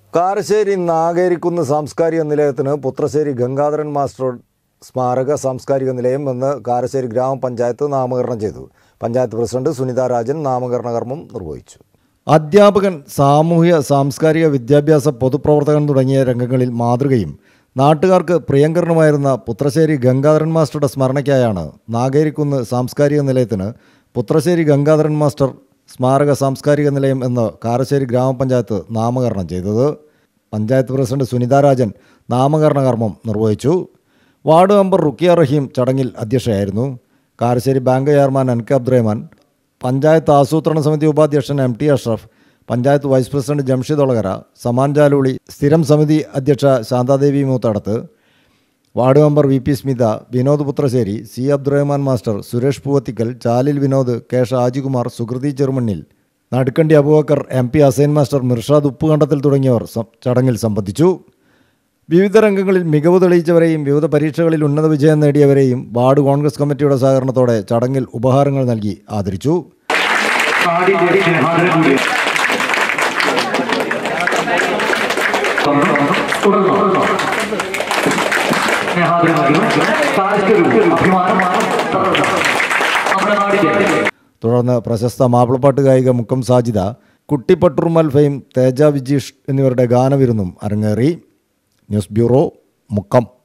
കാരശ്ശേരി നാഗേരിക്കുന്ന് സാംസ്കാരിക നിലയത്തിന് പുത്രശ്ശേരി ഗംഗാധരൻ മാസ്റ്റർ സ്മാരക സാംസ്കാരിക നിലയം എന്ന് കാരശ്ശേരി ഗ്രാമപഞ്ചായത്ത് നാമകരണം ചെയ്തു. പഞ്ചായത്ത് പ്രസിഡന്റ് സുനിത രാജൻ നാമകരണ കർമ്മം നിർവഹിച്ചു. അധ്യാപകൻ, സാമൂഹ്യ സാംസ്കാരിക വിദ്യാഭ്യാസ പൊതുപ്രവർത്തകൻ തുടങ്ങിയ രംഗങ്ങളിൽ മാതൃകയും നാട്ടുകാർക്ക് പ്രിയങ്കരനുമായിരുന്ന പുത്രശ്ശേരി ഗംഗാധരൻ മാസ്റ്ററുടെ സ്മരണയ്ക്കായാണ് നാഗേരിക്കുന്ന് സാംസ്കാരിക നിലയത്തിന് പുത്രശ്ശേരി ഗംഗാധരൻ മാസ്റ്റർ സ്മാരക സാംസ്കാരിക നിലയം എന്ന് കാരശ്ശേരി ഗ്രാമപഞ്ചായത്ത് നാമകരണം ചെയ്തത്. പഞ്ചായത്ത് പ്രസിഡന്റ് സുനിത രാജൻ നാമകരണ കർമ്മം നിർവഹിച്ചു. വാർഡ് മെമ്പർ റുക്കിയ റഹീം ചടങ്ങിൽ അധ്യക്ഷയായിരുന്നു. Karassery bank chairman NK Abdurahman, panchayat ആസൂത്രണ സമിതി ഉപാധ്യക്ഷൻ MT Ashraf, panchayat vice president Jamshid Olakara, Saman Jaluli, സ്ഥിരം സമിതി അധ്യക്ഷ Shanthadevi Moothadath, ward member VP Smitha, Vinod Puthrassery, C Abdurahman master, Suresh Poovathikkal, Chalil Vinod, K Shajikumar, Sukrithi Cherumannil, Nadukkandi Aboobacker, MP Hasain master, Mirshad Uppukandathil തുടങ്ങിയവർ ചടങ്ങിൽ സംബന്ധിച്ചു. വിവിധ രംഗങ്ങളിൽ മികവ് തെളിയിച്ചവരെയും വിവിധ പരീക്ഷകളിൽ ഉന്നത വിജയം നേടിയവരെയും വാർഡ് കോൺഗ്രസ് കമ്മിറ്റിയുടെ സഹകരണത്തോടെ ചടങ്ങിൽ ഉപഹാരങ്ങൾ നൽകി ആദരിച്ചു. തുടർന്ന് പ്രശസ്ത മാപ്പിളപ്പാട്ട് ഗായിക മുക്കം സാജിദ, കുട്ടിപ്പട്ടുറുമൽ ഫെയിം തേജ വിജീഷ് എന്നിവരുടെ ഗാനവിരുന്നും അരങ്ങേറി. News bureau, Mukkam.